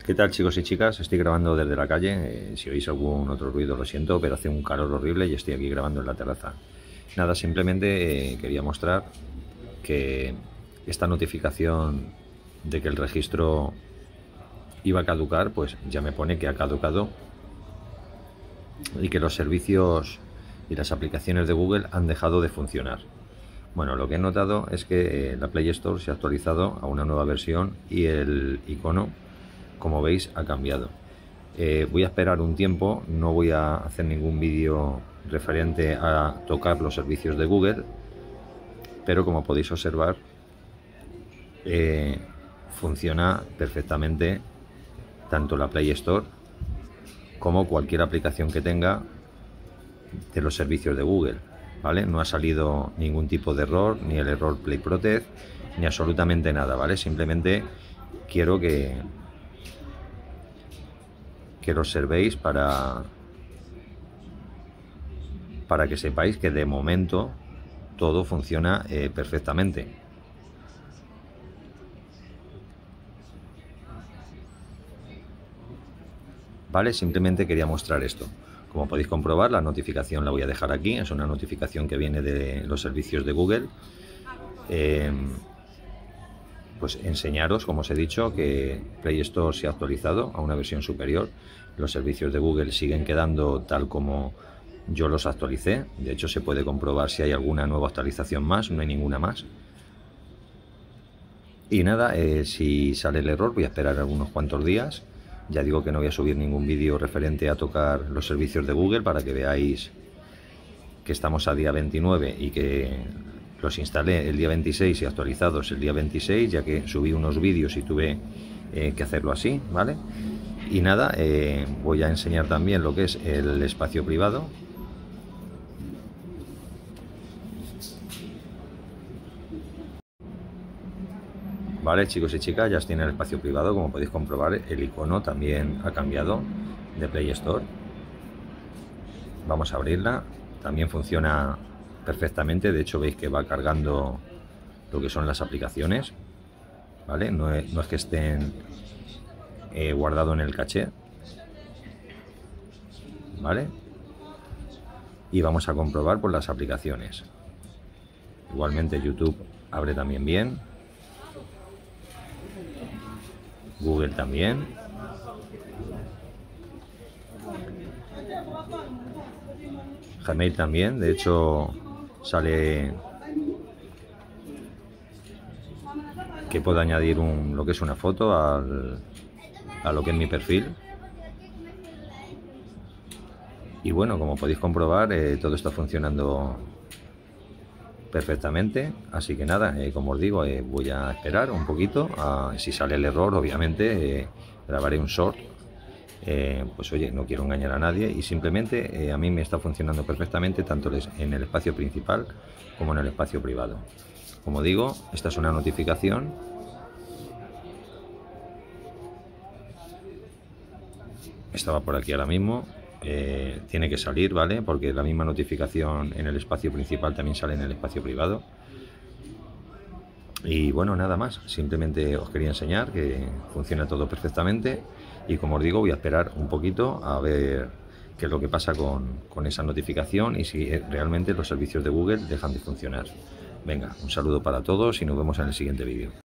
¿Qué tal, chicos y chicas? Estoy grabando desde la calle. Si oís algún otro ruido lo siento, pero hace un calor horrible y estoy aquí grabando en la terraza. Nada, simplemente quería mostrar que esta notificación de que el registro iba a caducar, pues ya me pone que ha caducado y que los servicios y las aplicaciones de Google han dejado de funcionar. Bueno, lo que he notado es que la Play Store se ha actualizado a una nueva versión y el icono, como veis, ha cambiado. Voy a esperar un tiempo, no voy a hacer ningún vídeo referente a tocar los servicios de Google, pero como podéis observar, funciona perfectamente tanto la Play Store como cualquier aplicación que tenga de los servicios de Google, ¿vale? No ha salido ningún tipo de error, ni el error Play Protect, ni absolutamente nada, ¿vale? Simplemente quiero que lo observéis para que sepáis que de momento todo funciona perfectamente. Vale, simplemente quería mostrar esto. Como podéis comprobar, la notificación la voy a dejar aquí. Es una notificación que viene de los servicios de Google. Pues enseñaros, como os he dicho, que Play Store se ha actualizado a una versión superior. Los servicios de Google siguen quedando tal como yo los actualicé. De hecho, se puede comprobar si hay alguna nueva actualización más. No hay ninguna más. Y nada, si sale el error voy a esperar algunos cuantos días. Ya digo que no voy a subir ningún vídeo referente a tocar los servicios de Google para que veáis que estamos a día 29 y que los instalé el día 26 y actualizados el día 26, ya que subí unos vídeos y tuve que hacerlo así, ¿vale? Y nada, voy a enseñar también lo que es el espacio privado. Vale, chicos y chicas, ya estoy en el espacio privado. Como podéis comprobar, el icono también ha cambiado de Play Store. Vamos a abrirla. También funciona perfectamente. De hecho, veis que va cargando lo que son las aplicaciones. ¿Vale? No es que estén guardado en el caché. ¿Vale? Y vamos a comprobar por las aplicaciones. Igualmente YouTube abre también bien. Google también. Gmail también. De hecho, sale que puedo añadir lo que es una foto a lo que es mi perfil. Y bueno, como podéis comprobar, todo está funcionando perfectamente. Así que nada, como os digo, voy a esperar un poquito. Si sale el error, obviamente grabaré un short. Pues oye, no quiero engañar a nadie y simplemente a mí me está funcionando perfectamente tanto en el espacio principal como en el espacio privado. Como digo, esta es una notificación. Estaba por aquí ahora mismo. Tiene que salir, ¿vale? Porque la misma notificación en el espacio principal también sale en el espacio privado. Y bueno, nada más, simplemente os quería enseñar que funciona todo perfectamente y como os digo, voy a esperar un poquito a ver qué es lo que pasa con esa notificación y si realmente los servicios de Google dejan de funcionar. Venga, un saludo para todos y nos vemos en el siguiente vídeo.